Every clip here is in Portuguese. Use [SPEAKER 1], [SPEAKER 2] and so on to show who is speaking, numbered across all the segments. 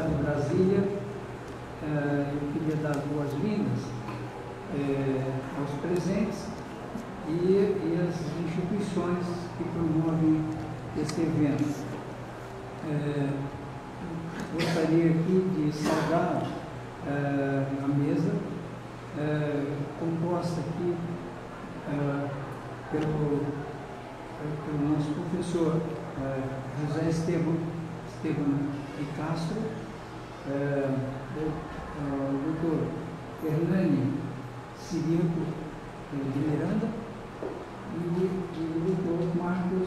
[SPEAKER 1] Universidade de Brasília, eu queria dar boas-vindas aos presentes e às instituições que promovem esse evento. Gostaria aqui de saudar a mesa, composta aqui pelo nosso professor José Esteban de Castro, o doutor Hernani Ciriaco de Miranda e o doutor Marcos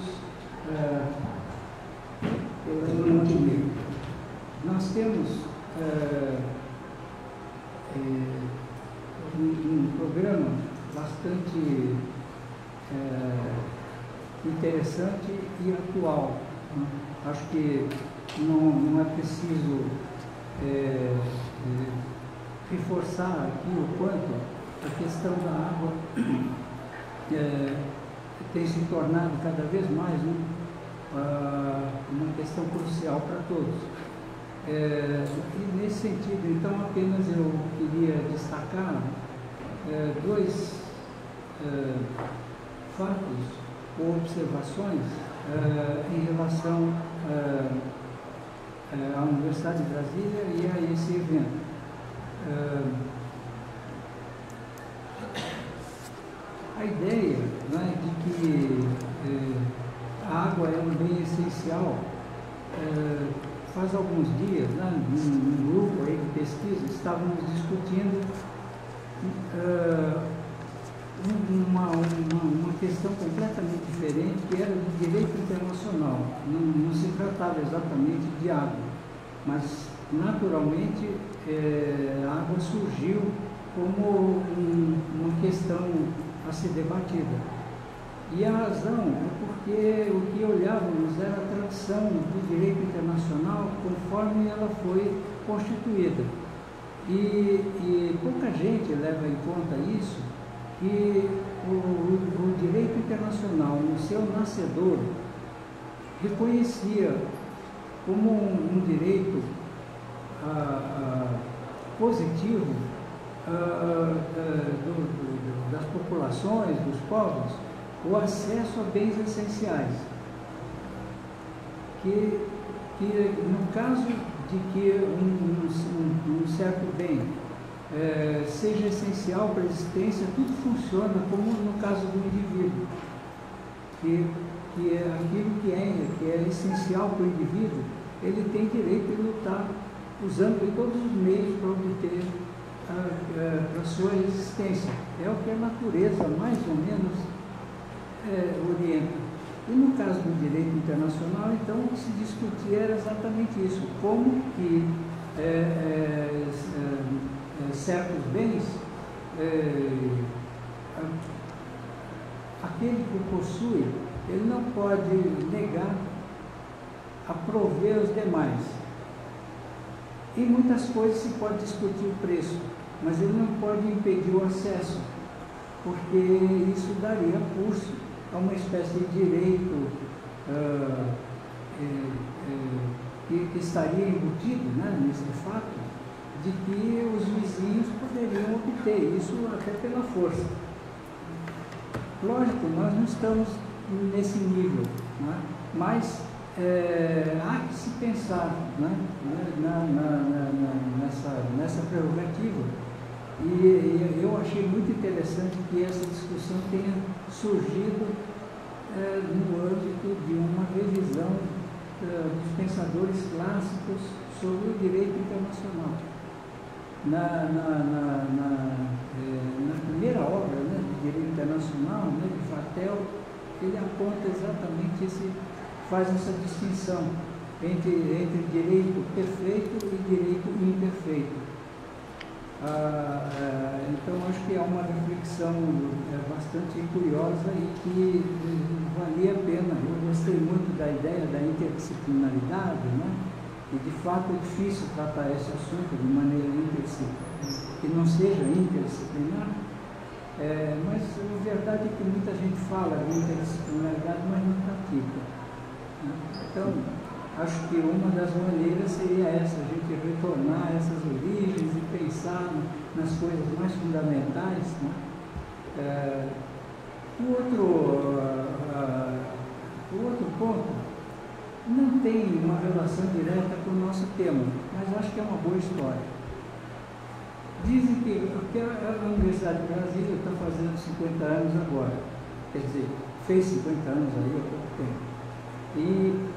[SPEAKER 1] Montenegro. Nós temos um programa bastante interessante e atual. Acho que não é preciso reforçar aqui o quanto a questão da água tem se tornado cada vez mais uma questão crucial para todos. E nesse sentido, então, apenas eu queria destacar dois fatos ou observações em relação à Universidade de Brasília e a esse evento. A ideia, né, de que a água é um bem essencial, faz alguns dias, né, num grupo aí de pesquisa, estávamos discutindo uma questão completamente diferente, que era do direito internacional. Não se tratava exatamente de água, mas naturalmente a água surgiu como uma questão a ser debatida. E a razão é porque o que olhávamos era a tradição do direito internacional conforme ela foi constituída. E pouca gente leva em conta isso, que o direito internacional, no seu nascedor, reconhecia como um direito positivo das populações, dos povos, o acesso a bens essenciais, que no caso de que um certo bem seja essencial para a existência, tudo funciona como no caso do indivíduo, que é aquilo que é essencial para o indivíduo, ele tem direito de lutar usando de todos os meios para obter a sua existência. É o que a natureza mais ou menos orienta. E no caso do direito internacional, então, o que se discutia era exatamente isso, como que certos bens, aquele que o possui, ele não pode negar a prover os demais. Em muitas coisas se pode discutir o preço, mas ele não pode impedir o acesso, porque isso daria curso a uma espécie de direito que estaria embutido, né, nesse fato de que os vizinhos poderiam obter isso até pela força. Lógico, nós não estamos nesse nível, né, mas há que se pensar, né, nessa prerrogativa. E eu achei muito interessante que essa discussão tenha surgido no âmbito de uma revisão dos pensadores clássicos sobre o direito internacional. Na primeira obra, né, de direito internacional, né, de Vatel, ele aponta exatamente faz essa distinção entre direito perfeito e direito imperfeito. Então, acho que é uma reflexão bastante curiosa e que valia a pena. Eu gostei muito da ideia da interdisciplinaridade, né? E de fato é difícil tratar esse assunto de maneira que não seja interdisciplinar, mas a verdade é que muita gente fala de interdisciplinaridade, mas não pratica. Então, acho que uma das maneiras seria essa, a gente retornar a essas origens e pensar nas coisas mais fundamentais, né? O outro ponto não tem uma relação direta com o nosso tema, mas acho que é uma boa história. Dizem que a Universidade de Brasília está fazendo 50 anos agora, quer dizer, fez 50 anos aí há pouco tempo.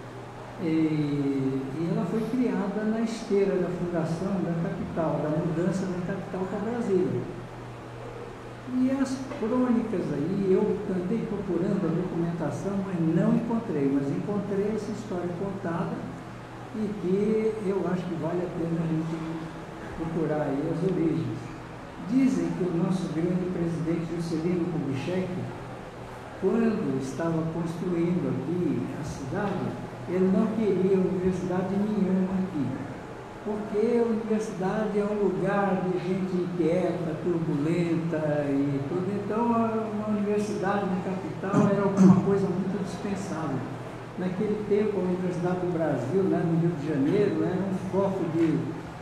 [SPEAKER 1] E ela foi criada na esteira da fundação da capital, da mudança da capital para Brasília. E as crônicas aí, eu andei procurando a documentação, mas não encontrei, mas encontrei essa história contada e que eu acho que vale a pena a gente procurar aí as origens. Dizem que o nosso grande presidente Juscelino Kubitschek, quando estava construindo aqui a cidade, ele não queria universidade nenhuma aqui, porque a universidade é um lugar de gente inquieta, turbulenta e tudo. Então, uma universidade na capital era alguma coisa muito dispensável. Naquele tempo, a Universidade do Brasil, né, no Rio de Janeiro, era um foco de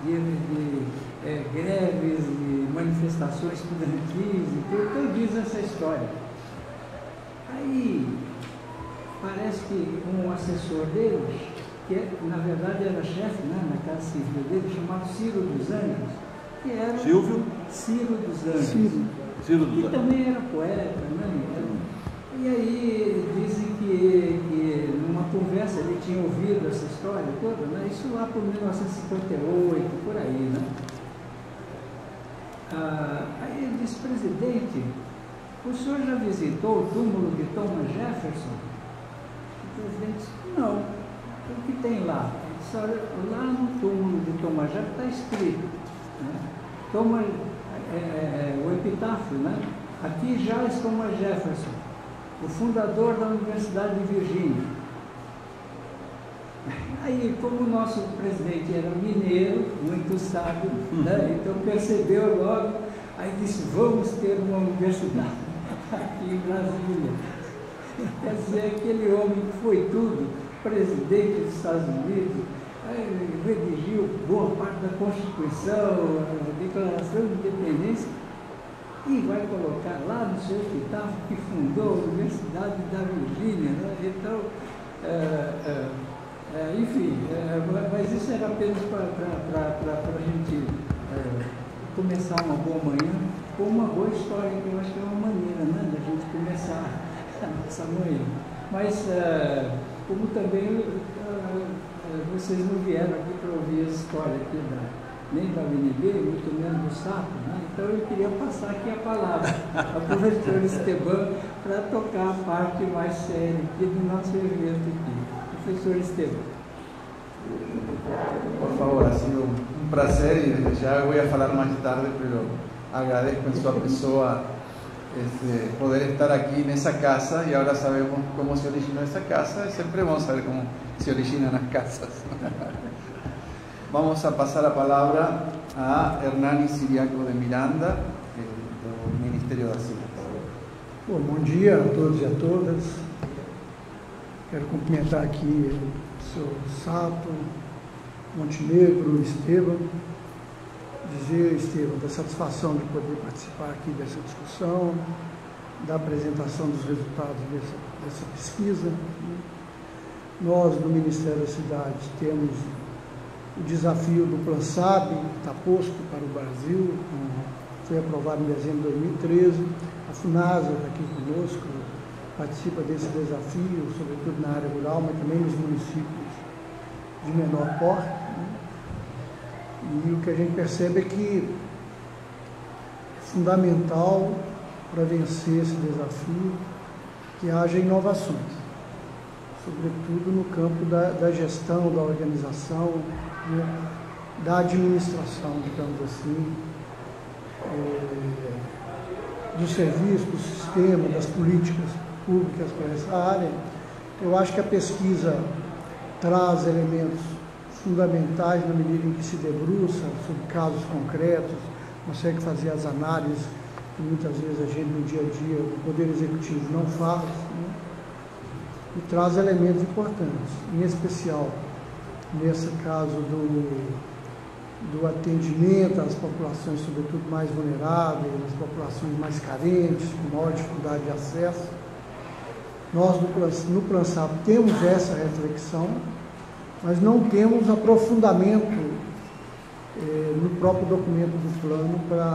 [SPEAKER 1] greves, de manifestações estudantis e tudo. Então, diz essa história. Aí, parece que um assessor deles, que na verdade era chefe, né, na Casa Civil dele, chamado Ciro dos Anjos, que era
[SPEAKER 2] Silvio?
[SPEAKER 1] Ciro dos Anjos,
[SPEAKER 2] Ciro dos Anjos.
[SPEAKER 1] também era poeta, né? Então, e aí dizem que numa conversa ele tinha ouvido essa história toda, né? Isso lá por 1958, por aí, né? Aí ele disse: presidente, o senhor já visitou o túmulo de Thomas Jefferson? O presidente disse: não. O que tem lá? Ele disse: olha, lá no túmulo de Thomas Jefferson está escrito, né? Thomas, o epitáfio, né? Aqui jaz Thomas Jefferson, o fundador da Universidade de Virgínia. Aí, como o nosso presidente era mineiro, muito sábio, né? Então percebeu logo, aí disse: vamos ter uma universidade aqui em Brasília. Quer dizer, aquele homem que foi tudo, presidente dos Estados Unidos, redigiu boa parte da Constituição, a Declaração de Independência, e vai colocar lá no seu epitáfio que fundou a Universidade da Virgínia, né? Então, enfim, mas isso era apenas para a gente começar uma boa manhã com uma boa história, que eu acho que é uma maneira, né, da gente começar a nossa manhã. Mas, como também vocês não vieram aqui para ouvir a história aqui nem da UNB, muito menos do Sapo, né? Então eu queria passar aqui a palavra ao professor Esteban para tocar a parte mais séria aqui do nosso evento aqui. Professor Esteban.
[SPEAKER 3] Por favor, ha sido un placer y ya voy a hablar más tarde, pero agradezco en su persona poder estar aquí en esa casa, y ahora sabemos cómo se originó esa casa y siempre vamos a ver cómo se originan las casas. Vamos a pasar la palabra a Hernani Siriaco de Miranda, do Ministério da Ciência.
[SPEAKER 4] Bom dia a todos e a todas. Quero cumprimentar aqui o senhor Sato, Montenegro, Esteban. Dizer, Esteban, da satisfação de poder participar aqui dessa discussão, da apresentação dos resultados dessa pesquisa. Nós, no Ministério da Cidade, temos o desafio do Plan SAB, que está posto para o Brasil, foi aprovado em dezembro de 2013. A FUNASA está aqui conosco, participa desse desafio, sobretudo na área rural, mas também nos municípios de menor porte, né? E o que a gente percebe é que é fundamental para vencer esse desafio que haja inovações, sobretudo no campo da gestão, da organização, né? Da administração, digamos assim, do serviço, do sistema, das políticas públicas para essa área. Eu acho que a pesquisa traz elementos fundamentais na medida em que se debruça sobre casos concretos, consegue fazer as análises que muitas vezes a gente no dia a dia, o Poder Executivo não faz, né? e traz elementos importantes, em especial nesse caso do atendimento às populações, sobretudo mais vulneráveis, às populações mais carentes, com maior dificuldade de acesso. Nós no PlanSap temos essa reflexão, mas não temos aprofundamento no próprio documento do plano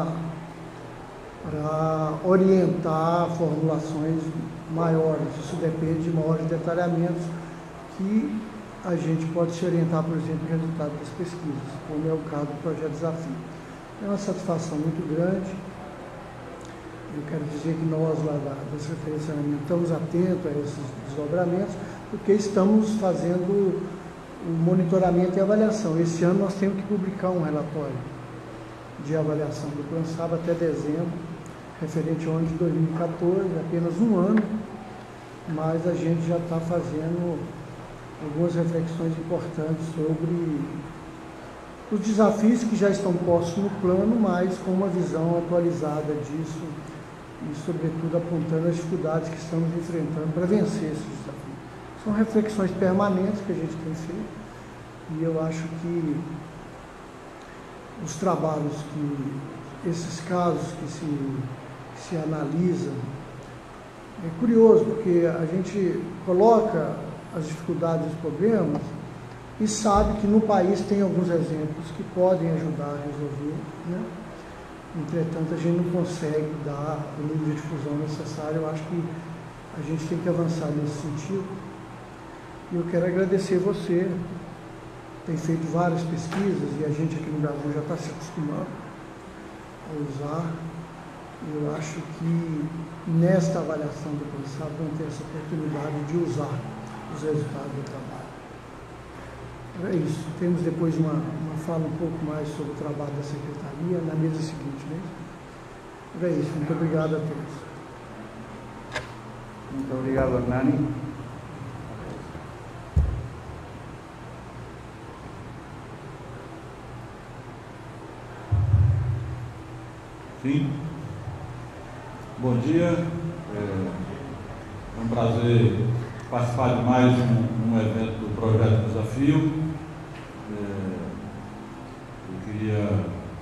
[SPEAKER 4] para orientar formulações maiores. Isso depende de maiores detalhamentos que a gente pode se orientar, por exemplo, no resultado das pesquisas, como é o caso do Projeto Desafio. É uma satisfação muito grande. Eu quero dizer que nós, lá da Secretaria de Saneamento, estamos atentos a esses desdobramentos, porque estamos fazendo o monitoramento e avaliação. Esse ano nós temos que publicar um relatório de avaliação do PlanSap até dezembro, referente ao ano de 2014, apenas um ano, mas a gente já está fazendo algumas reflexões importantes sobre os desafios que já estão postos no plano, mas com uma visão atualizada disso e, sobretudo, apontando as dificuldades que estamos enfrentando para vencer esses desafios. São reflexões permanentes que a gente tem feito e eu acho que os trabalhos esses casos que se analisam, é curioso, porque a gente coloca as dificuldades e os problemas e sabe que no país tem alguns exemplos que podem ajudar a resolver, né? Entretanto, a gente não consegue dar o nível de difusão necessário. Eu acho que a gente tem que avançar nesse sentido. E eu quero agradecer você, tem feito várias pesquisas e a gente aqui no Brasil já está se acostumando a usar. Eu acho que nesta avaliação do PlanSap vamos ter essa oportunidade de usar os resultados do trabalho. É isso. Temos depois uma fala um pouco mais sobre o trabalho da Secretaria na mesa seguinte, né? É isso. Muito obrigado a todos.
[SPEAKER 3] Muito obrigado, Hernani.
[SPEAKER 2] Sim. Bom dia. É um prazer participar de mais um evento do Projeto Desafio. Eu queria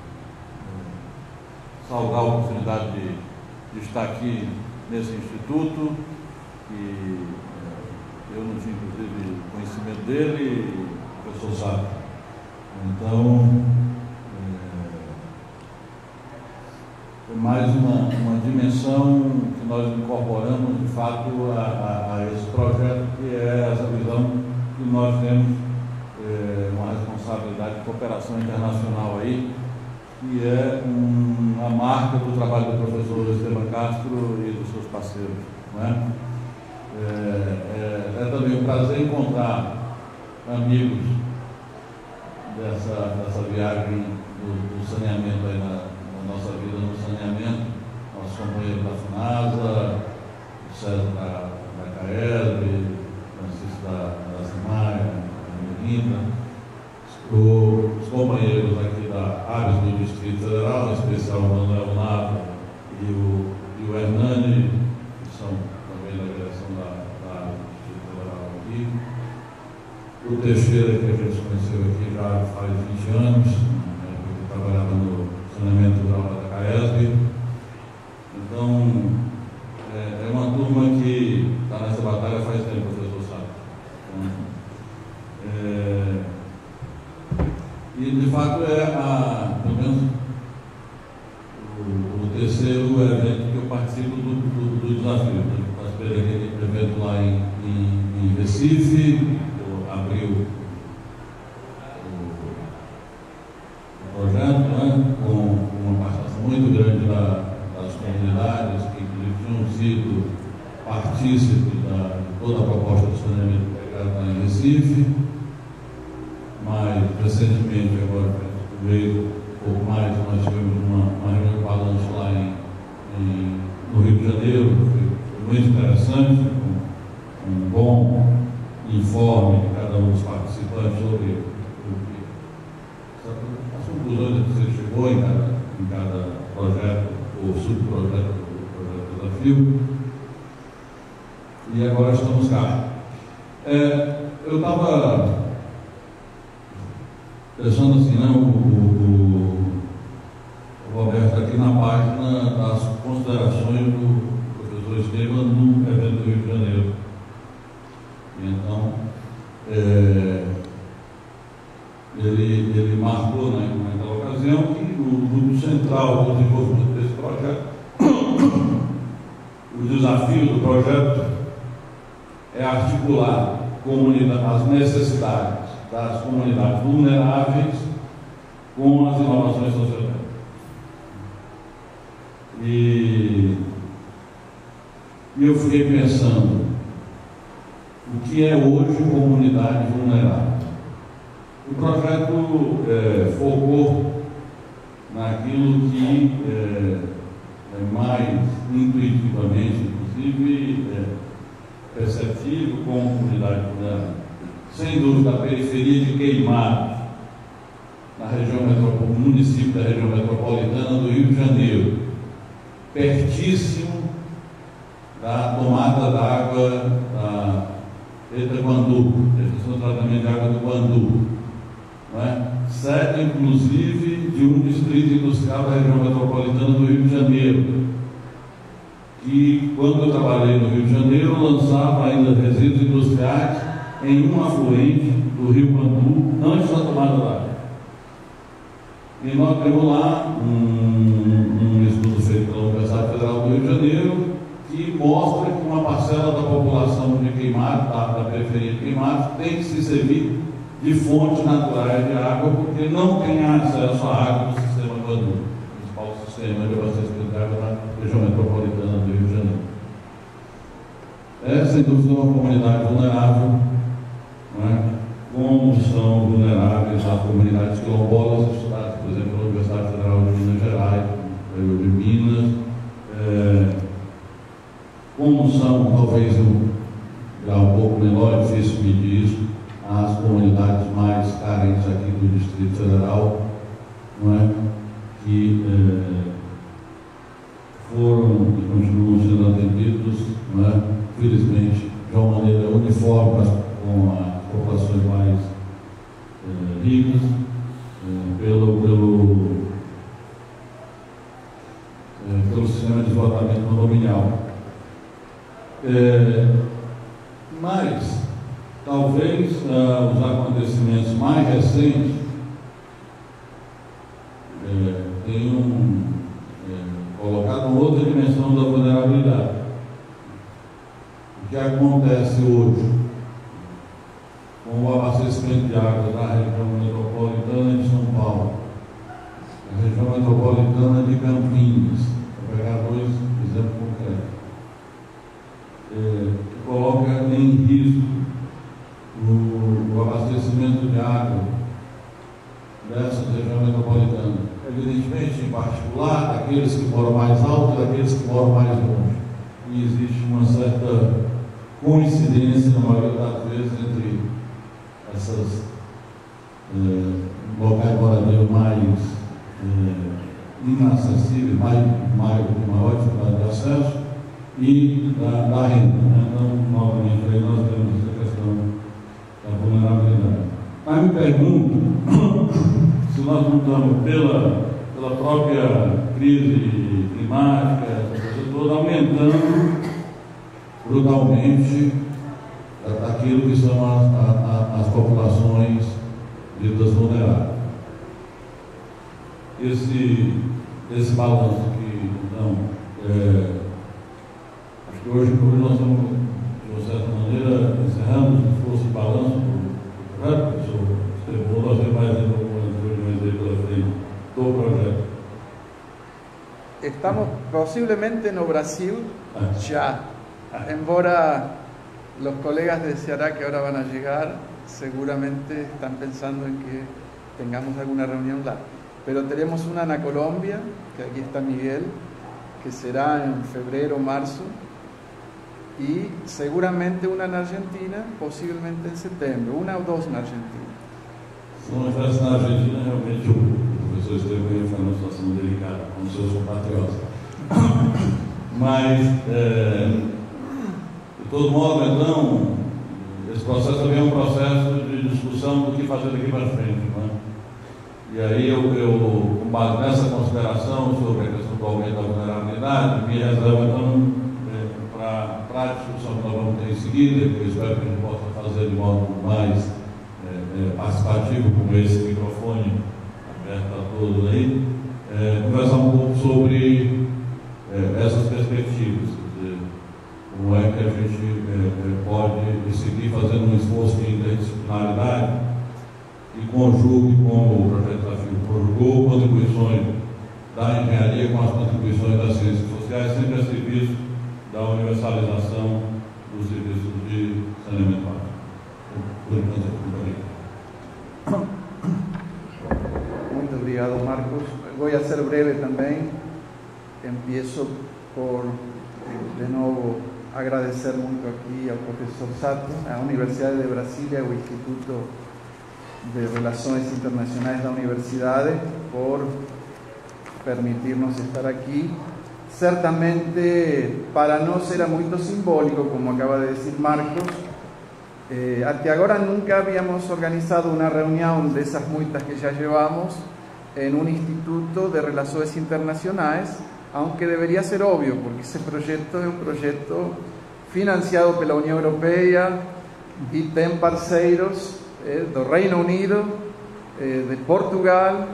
[SPEAKER 2] saudar a oportunidade de estar aqui nesse instituto, que eu não tinha, inclusive, conhecimento dele, e o professor sabe. Então, é mais uma dimensão que nós incorporamos, de fato, a esse projeto, que é essa visão que nós temos, uma responsabilidade de cooperação internacional aí, que é a marca do trabalho do professor Esteban Castro e dos seus parceiros, não é? É também um prazer encontrar amigos dessa viagem do saneamento aí na nossa vida no saneamento, nossos companheiros da FUNASA, o César da CAESB, Francisco da SEMAI, da Mirinda, os companheiros aqui da ABS do Distrito Federal, em especial o Manuel Nava e o Hernani, que são também da direção da ABS do Distrito Federal aqui, o Teixeira, que a gente conheceu aqui já faz 20 anos, que trabalhava no saneamento rural da CAESB. Então, é uma turma que está nessa batalha faz tempo, o professor sabe. E, de fato, pelo menos, o terceiro evento que eu participo do desafio. Eu participei daquele evento lá em Recife, abri o projeto, né, com uma participação muito grande das comunidades, que inclusive tinham sido partícipes de toda a proposta do saneamento integrado lá em Recife, mas recentemente, agora veio um pouco mais, nós tivemos uma reunião de balanço lá no Rio de Janeiro, que foi muito interessante, com um bom informe de cada um dos participantes sobre as conclusões que você chegou em cada projeto ou subprojeto do Projeto Desafio. E agora estamos cá. Eu estava pensando assim, né, o Roberto aqui na página das considerações do professor Esteban no evento do Rio de Janeiro. Então, ele marcou naquela ocasião que o central do desenvolvimento desse projeto, o desafio do projeto é articular as necessidades das comunidades vulneráveis com as inovações socioeconômicas. E eu fiquei pensando, o que é hoje comunidade vulnerável? O projeto focou naquilo que mais intuitivamente, inclusive, perceptível como comunidade vulnerável. Sem dúvida, a periferia de Queimados, no município da região metropolitana do Rio de Janeiro, pertíssimo da tomada d'água da Itaguandu, estação de tratamento de água do Guandu, não é? Sede, inclusive, de um distrito industrial da região metropolitana do Rio de Janeiro, que, quando eu trabalhei no Rio de Janeiro, lançava ainda resíduos industriais em um afluente do Rio Guandu, antes da tomada d'água. E nós temos lá um estudo feito pela Universidade Federal do Rio de Janeiro, que mostra que uma parcela da população de Queimados, da periferia de Queimados, tem que se servir de fontes naturais de água, porque não tem acesso à água do sistema Guandu, o principal sistema de abastecimento de água da região metropolitana do Rio de Janeiro. É, sem dúvida, uma comunidade vulnerável, não é? Como são vulneráveis as comunidades quilombolas estudadas, por exemplo, pela Universidade Federal de Minas Gerais, no de Minas, como são, talvez um grau um pouco menor, é difícil medir isso, as comunidades mais carentes aqui do Distrito Federal, não é? Que foram e continuam sendo atendidos, não é? Felizmente, de uma maneira uniforme, mas com as populações mais ricas, pelo sistema de esgotamento condominial. Mas, talvez, os acontecimentos mais recentes tenham colocado uma outra dimensão da vulnerabilidade. O que acontece hoje com o abastecimento de água da região metropolitana de São Paulo, a região metropolitana de Campinas, para pegar dois exemplos concretos, que coloca em risco o abastecimento de água dessa região metropolitana. Evidentemente, em particular, daqueles que moram mais alto e daqueles que moram mais longe. E existe uma certa coincidência, na maioria das vezes, entre essas locais de moradia mais inacessíveis, maior dificuldade de acesso e da renda. Então, novamente, aí nós temos essa questão da vulnerabilidade. Mas me pergunto se nós não estamos, pela própria crise climática, essa coisa toda, aumentando brutalmente aquilo que são as populações ditas vulneráveis. Esse balanço que, então, acho que hoje nós estamos, de uma certa maneira, encerrando o esforço de balanço do projeto, professor Esteban, nós temos mais algumas reuniões aí pela frente do projeto.
[SPEAKER 3] Estamos posiblemente no Brasil ya, embora los colegas de Ceará que ahora van a llegar seguramente están pensando en que tengamos alguna reunión lá. Pero tenemos una en Colombia, que aquí está Miguel, que será en febrero o marzo, y seguramente una en Argentina, posiblemente en septiembre, una o dos en Argentina.
[SPEAKER 2] Se não estivesse na Argentina, realmente o professor Esteban ia ficar numa situação delicada com seus compatriotas. Mas, de todo modo, então, esse processo também é um processo de discussão do que fazer daqui para frente, né? E aí eu, com base nessa consideração sobre a questão do aumento da vulnerabilidade, me reservo então para a discussão que nós vamos ter em seguida, que eu espero que a gente possa fazer de modo mais participativo, com esse microfone aberto a todos aí, conversar um pouco sobre essas perspectivas, quer dizer, como é que a gente pode seguir fazendo um esforço de interdisciplinaridade e conjugue, como o projeto Desafio conjugou, contribuições da engenharia com as contribuições das ciências sociais, sempre a serviço da universalização dos serviços de saneamento básico. Por enquanto,
[SPEAKER 3] muito obrigado, Marcos. Voy a ser breve también. Empiezo por, de nuevo, agradecer mucho aquí al profesor Sato, a la Universidad de Brasilia, o Instituto de Relaciones Internacionales de la Universidad, por permitirnos estar aquí. Certamente, para no ser muy simbólico, como acaba de decir Marcos, hasta ahora nunca habíamos organizado una reunión de esas muchas que ya llevamos en un instituto de relaciones internacionales, aunque debería ser obvio, porque ese proyecto es un proyecto financiado por la Unión Europea y tem parceiros del Reino Unido, de Portugal,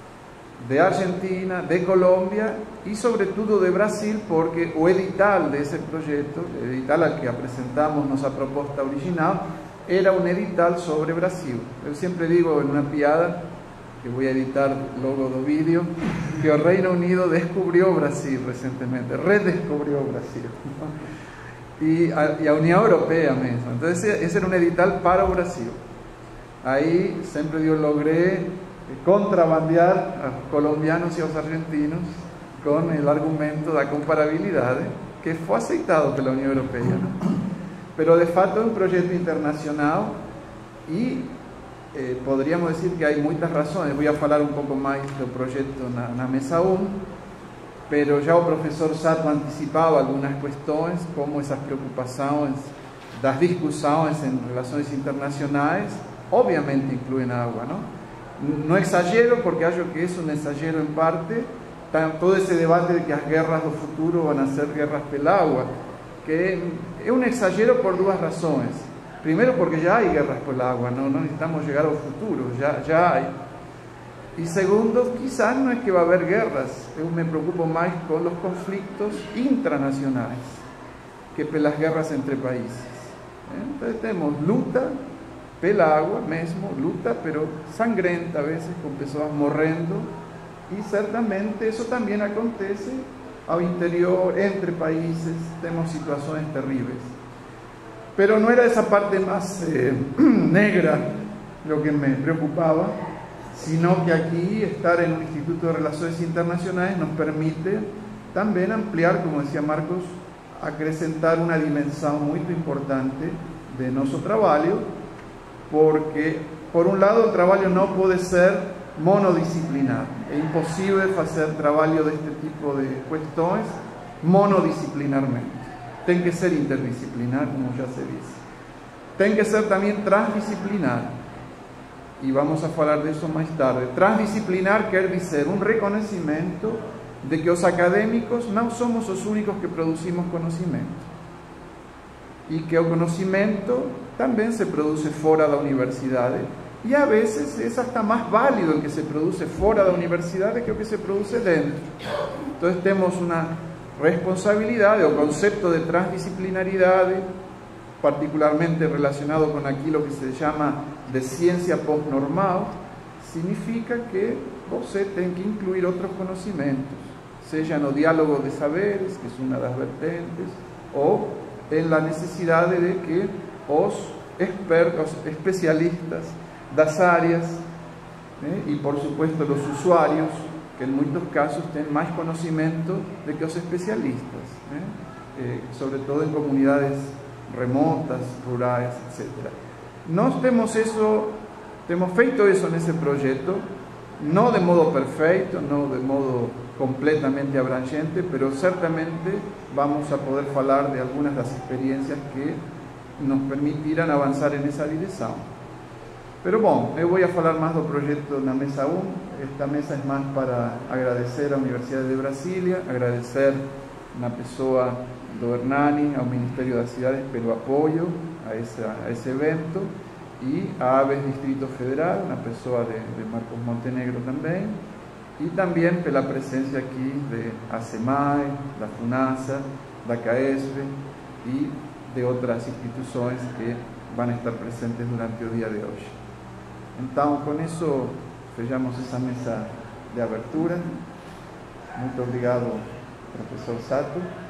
[SPEAKER 3] de Argentina, de Colombia y sobre todo de Brasil, porque o edital de ese proyecto, el edital al que presentamos nuestra propuesta original, era un edital sobre Brasil. Yo siempre digo en una piada, que voy a editar luego del vídeo, que el Reino Unido descubrió Brasil recientemente, redescubrió Brasil, ¿no? y a Unión Europea mismo. Entonces ese era un edital para Brasil. Ahí siempre yo logré contrabandear a los colombianos y a los argentinos con el argumento de la comparabilidad, que fue aceptado por la Unión Europea, ¿no? Pero de facto es un proyecto internacional y podríamos decir que hay muchas razones. Voy a hablar un poco más del proyecto en la mesa 1, pero ya el profesor Sato anticipaba algunas cuestiones, como esas preocupaciones, las discusiones en relaciones internacionales, obviamente incluyen agua, ¿no? No exagero, porque hallo que es un exagero en parte, todo ese debate de que las guerras del futuro van a ser guerras pel agua, que es un exagero por dos razones. Primero, porque ya hay guerras por el agua, no necesitamos llegar al futuro, ya hay. Y segundo, quizás no es que va a haber guerras, yo me preocupo más con los conflictos intranacionales que por las guerras entre países. Entonces tenemos luta pel agua mesmo, luta, pero sangrenta a veces, con personas morrendo, y ciertamente eso también acontece al interior, entre países, tenemos situaciones terribles. Pero no era esa parte más negra lo que me preocupaba, sino que aquí estar en un Instituto de Relaciones Internacionales nos permite también ampliar, como decía Marcos, acrecentar una dimensión muy importante de nuestro trabajo, porque por un lado el trabajo no puede ser monodisciplinar, es imposible hacer trabajo de este tipo de cuestiones monodisciplinarmente. Tiene que ser interdisciplinar, como ya se dice. Tiene que ser también transdisciplinar. Y vamos a hablar de eso más tarde. Transdisciplinar quiere decir un reconocimiento de que los académicos no somos los únicos que producimos conocimiento. Y que el conocimiento también se produce fuera de la universidad. Y a veces es hasta más válido el que se produce fuera de la universidad que el que se produce dentro. Entonces tenemos una responsabilidad o concepto de transdisciplinaridad, particularmente relacionado con aquí lo que se llama de ciencia postnormal, significa que usted tiene que incluir otros conocimientos, sea en el diálogo de saberes, que es una de las vertientes, o en la necesidad de que los expertos, especialistas das áreas, y por supuesto los usuarios, que en muchos casos tienen más conocimiento de que los especialistas, sobre todo en comunidades remotas, rurales, etc. Nós temos feito eso en ese proyecto, no de modo perfecto, no de modo completamente abrangente, pero ciertamente vamos a poder hablar de algunas de las experiencias que nos permitiram avançar nessa direção. Pero bom, eu vou falar mais do projeto na mesa 1. Esta mesa é mais para agradecer à Universidade de Brasília, agradecer na pessoa do Hernani, ao Ministério das Cidades pelo apoio a esse evento, e a Aves Distrito Federal, na pessoa de Marcos Montenegro também, e também pela presença aqui de ASEMAE, da FUNASA, da CAESV e de outras instituições que vão estar presentes durante o dia de hoje. Então, com isso, fechamos essa mesa de abertura. Muito obrigado, professor Sato.